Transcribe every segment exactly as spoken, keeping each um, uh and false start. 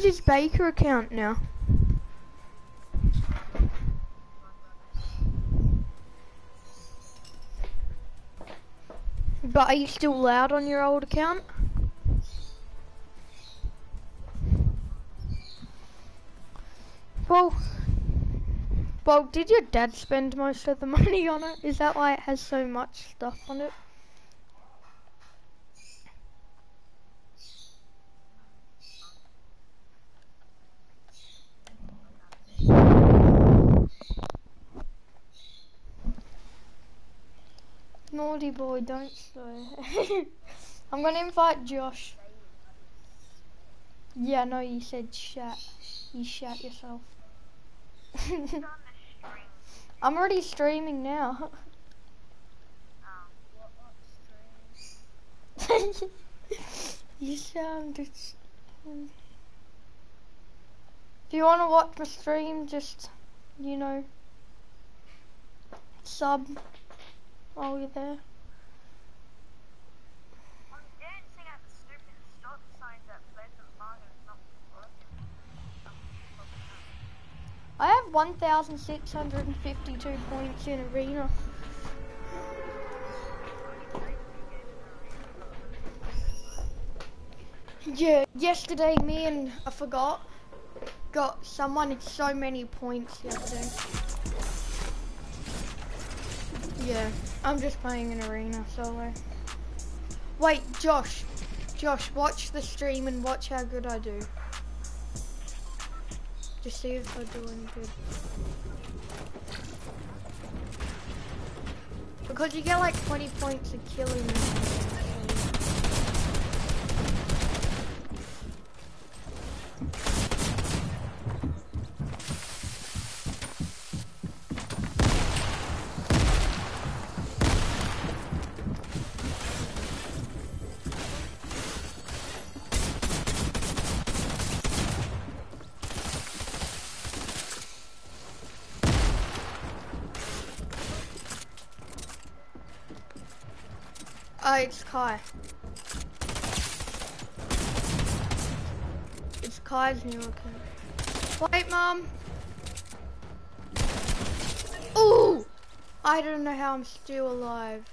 use his Baker account now. But are you still loud on your old account? Well, well, did your dad spend most of the money on it? Is that why it has so much stuff on it? Naughty boy, don't swear. I'm gonna invite Josh. Yeah, no, you said shat. You shat yourself. I'm already streaming now. You sound... If you want to watch my stream, just, you know, sub while you're there. I have one thousand six hundred fifty-two points in Arena. Yeah, yesterday me and, I forgot, got someone so many points yesterday. Yeah, I'm just playing in Arena solo. Wait, Josh, Josh, watch the stream and watch how good I do. Just see if I do any good. Because you get like twenty points a killing me. Oh, it's Kai. It's Kai's new account. Wait, Mom. Ooh! I don't know how I'm still alive.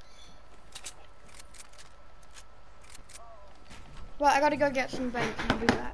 Right, I gotta go get some bacon. I'll be back.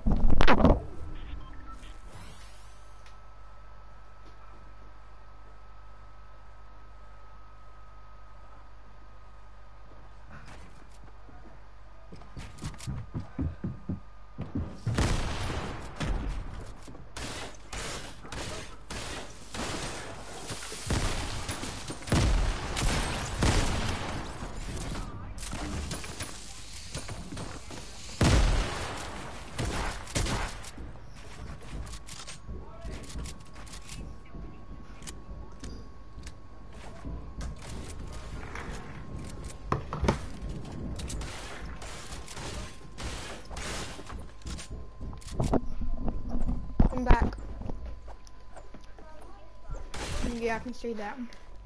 I'm back. Yeah, I can see that.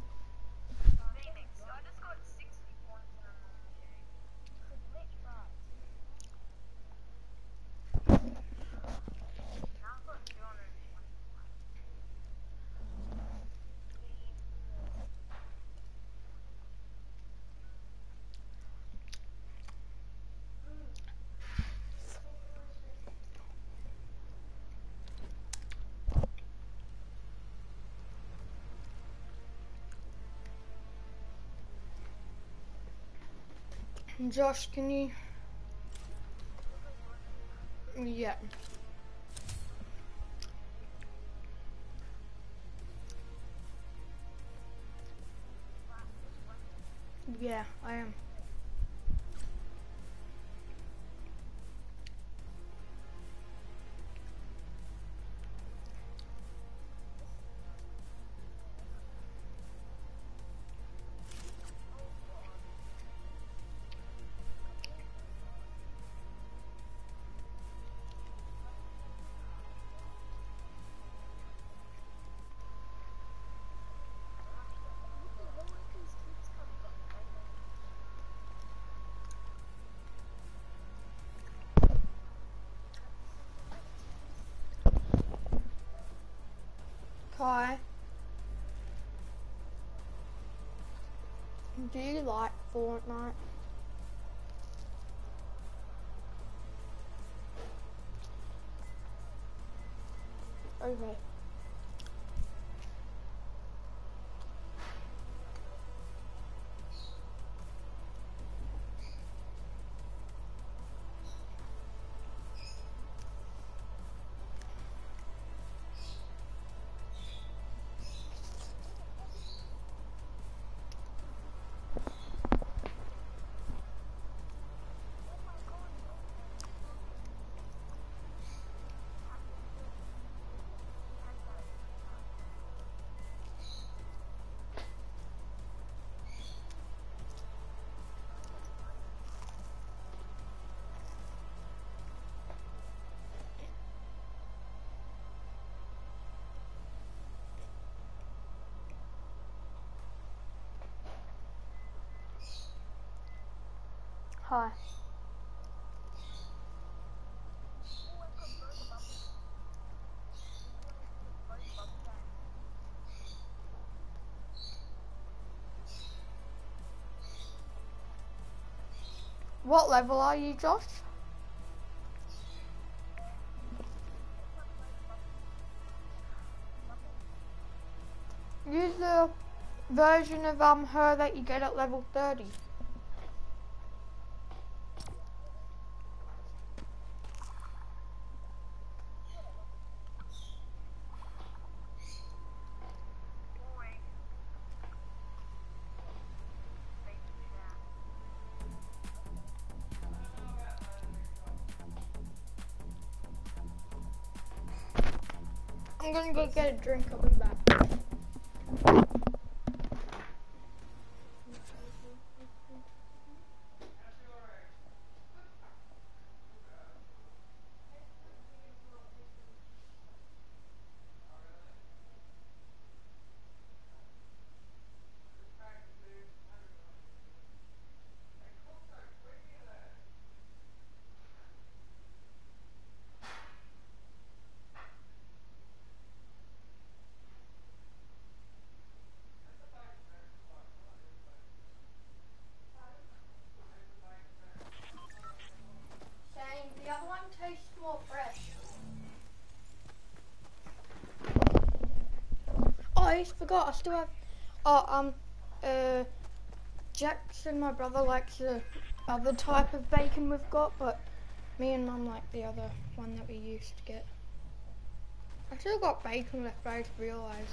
Josh, can you? Yeah. Yeah, I am. Hi. Do you like Fortnite? Okay. Hi. What level are you, Josh? Use the version of um her that you get at level thirty. I'm gonna go get a drink, I'll be back. Shane, the other one tastes more fresh. Oh, I forgot, I still have, oh, um, uh, Jackson, my brother, likes the other type of bacon we've got, but me and Mum like the other one that we used to get. I still got bacon left, I just realised.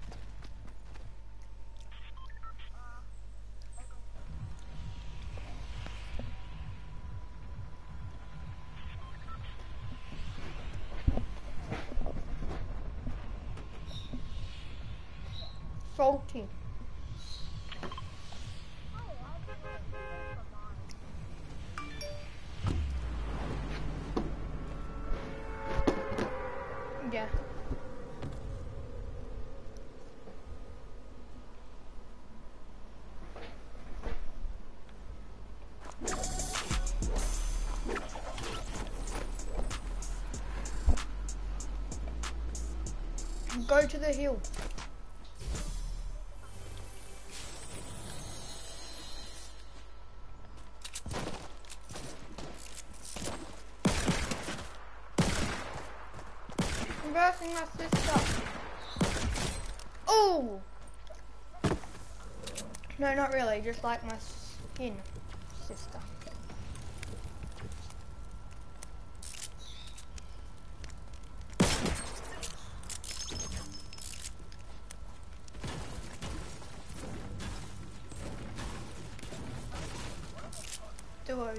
Salty. Yeah. Go to the hill. I'm versing my sister. Oh! No, not really, just like my skin sister. Duos.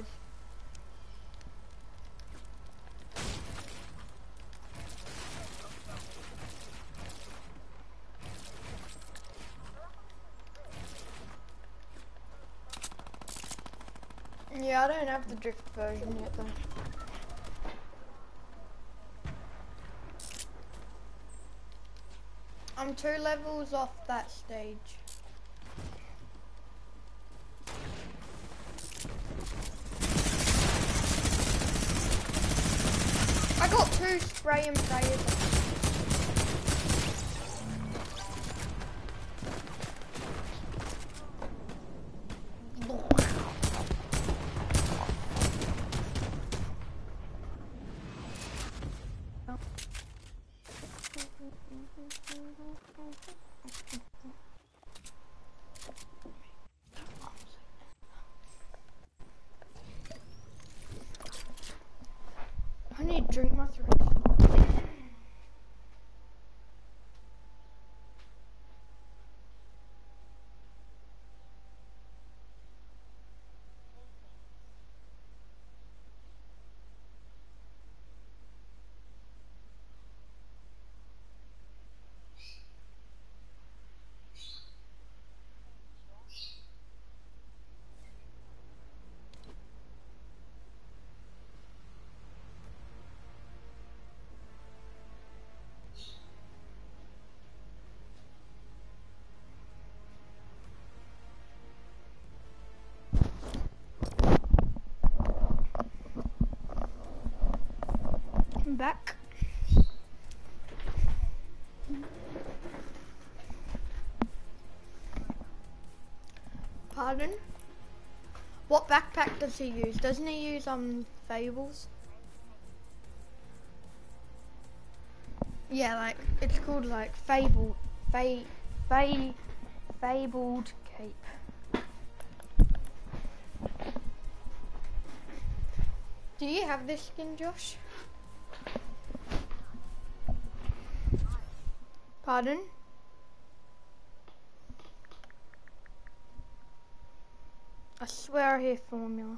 Yeah, I don't have the drift version yet though. I'm two levels off that stage. I got two spray and prayers. I'm back. Pardon? What backpack does he use? Doesn't he use um Fables? Yeah, like it's called like Fable, Fa, Fa, Fabled Cape. Do you have this skin, Josh? Pardon? I swear I hear formula.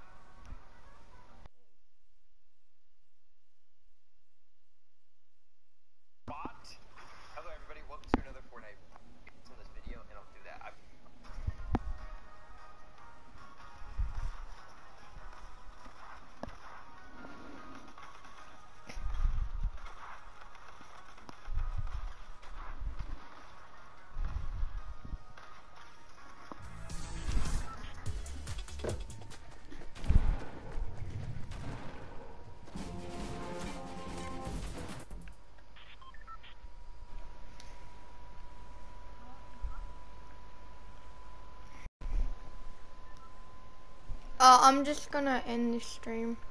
Hello everybody, welcome to another Fortnite in this video, and I'll do that. I've Uh, I'm just gonna end this stream.